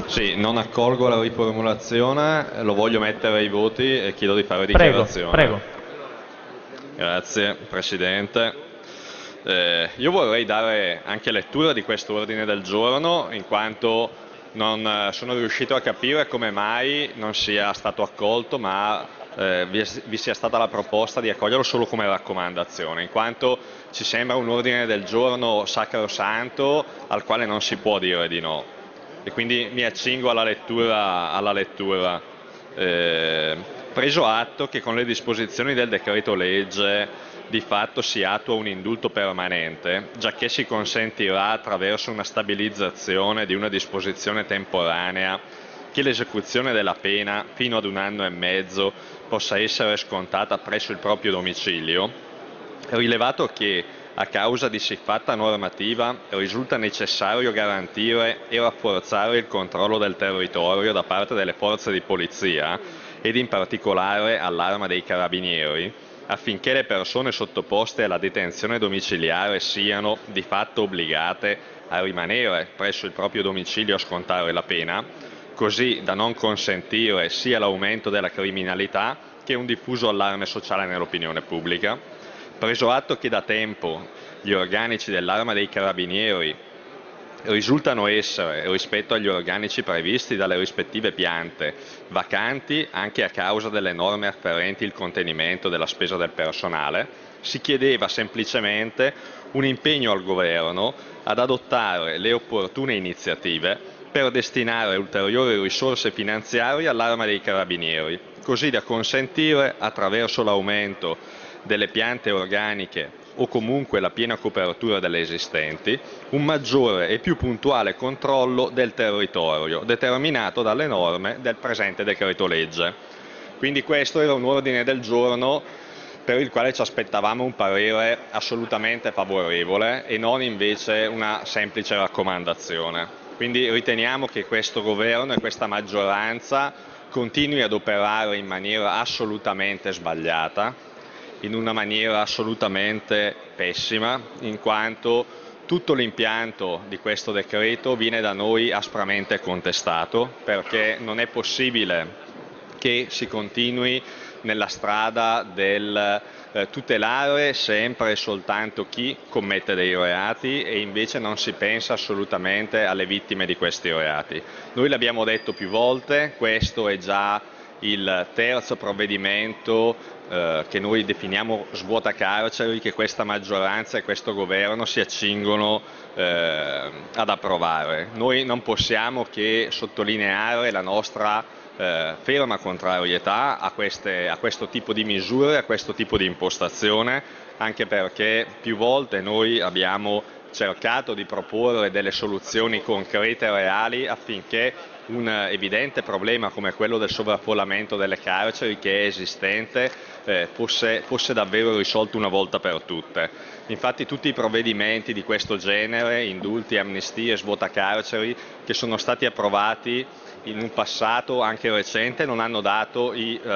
Sì, non accolgo la riformulazione, lo voglio mettere ai voti e chiedo di fare Prego, dichiarazione. prego. Grazie, Presidente. Io vorrei dare anche lettura di questo ordine del giorno, in quanto non sono riuscito a capire come mai non sia stato accolto, ma vi sia stata la proposta di accoglierlo solo come raccomandazione, in quanto ci sembra un ordine del giorno sacrosanto al quale non si può dire di no. E quindi mi accingo alla lettura. Eh, Preso atto che con le disposizioni del decreto legge di fatto si attua un indulto permanente, giacché si consentirà attraverso una stabilizzazione di una disposizione temporanea che l'esecuzione della pena fino ad 1 anno e mezzo possa essere scontata presso il proprio domicilio, rilevato che a causa di siffatta normativa risulta necessario garantire e rafforzare il controllo del territorio da parte delle forze di polizia ed in particolare all'Arma dei Carabinieri, affinché le persone sottoposte alla detenzione domiciliare siano di fatto obbligate a rimanere presso il proprio domicilio a scontare la pena, così da non consentire sia l'aumento della criminalità che un diffuso allarme sociale nell'opinione pubblica. Preso atto che da tempo gli organici dell'Arma dei Carabinieri risultano essere, rispetto agli organici previsti dalle rispettive piante, vacanti anche a causa delle norme afferenti il contenimento della spesa del personale, si chiedeva semplicemente un impegno al Governo ad adottare le opportune iniziative per destinare ulteriori risorse finanziarie all'Arma dei Carabinieri, così da consentire, attraverso l'aumento delle piante organiche o comunque la piena copertura delle esistenti, un maggiore e più puntuale controllo del territorio, determinato dalle norme del presente decreto legge. Quindi questo era un ordine del giorno per il quale ci aspettavamo un parere assolutamente favorevole e non invece una semplice raccomandazione. Quindi riteniamo che questo governo e questa maggioranza continui ad operare in maniera assolutamente sbagliata, in una maniera assolutamente pessima, in quanto tutto l'impianto di questo decreto viene da noi aspramente contestato, perché non è possibile che si continui nella strada del tutelare sempre e soltanto chi commette dei reati e invece non si pensa assolutamente alle vittime di questi reati. Noi l'abbiamo detto più volte, questo è già il terzo provvedimento che noi definiamo svuota carceri, che questa maggioranza e questo governo si accingono ad approvare. Noi non possiamo che sottolineare la nostra ferma contrarietà a questo tipo di misure, a questo tipo di impostazione, anche perché più volte noi abbiamo cercato di proporre delle soluzioni concrete e reali affinché un evidente problema come quello del sovraffollamento delle carceri che è esistente fosse davvero risolto una volta per tutte. Infatti tutti i provvedimenti di questo genere, indulti, amnistie, svuotacarceri, che sono stati approvati in un passato anche recente non hanno dato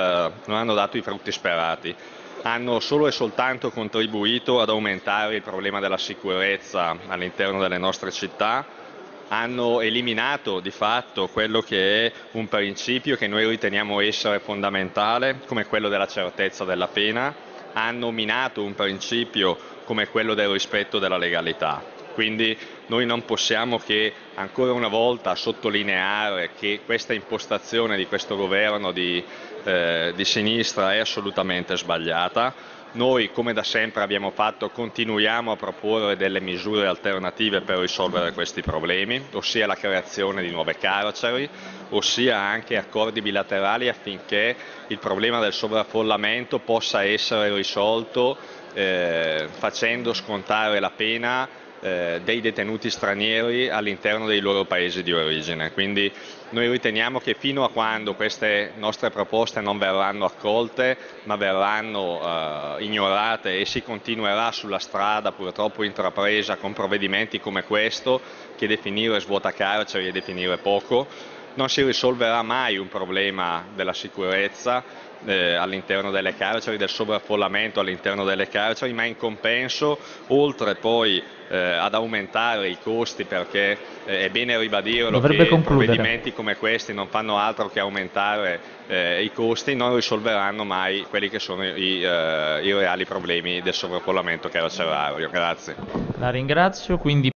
i frutti sperati. Hanno solo e soltanto contribuito ad aumentare il problema della sicurezza all'interno delle nostre città, hanno eliminato di fatto quello che è un principio che noi riteniamo essere fondamentale, come quello della certezza della pena, hanno minato un principio come quello del rispetto della legalità. Quindi noi non possiamo che ancora una volta sottolineare che questa impostazione di questo governo di sinistra è assolutamente sbagliata. Noi, come da sempre abbiamo fatto, continuiamo a proporre delle misure alternative per risolvere questi problemi, ossia la creazione di nuove carceri, ossia anche accordi bilaterali affinché il problema del sovraffollamento possa essere risolto facendo scontare la pena dei detenuti stranieri all'interno dei loro paesi di origine. Quindi noi riteniamo che fino a quando queste nostre proposte non verranno accolte, ma verranno ignorate e si continuerà sulla strada purtroppo intrapresa con provvedimenti come questo, che definire svuotacarceri è definire poco, non si risolverà mai un problema della sicurezza all'interno delle carceri, del sovraffollamento all'interno delle carceri, ma in compenso, oltre poi ad aumentare i costi, perché è bene ribadirlo Dovrebbe che concludere. provvedimenti come questi non fanno altro che aumentare i costi, non risolveranno mai quelli che sono i reali problemi del sovraffollamento carcerario. Grazie. La ringrazio, quindi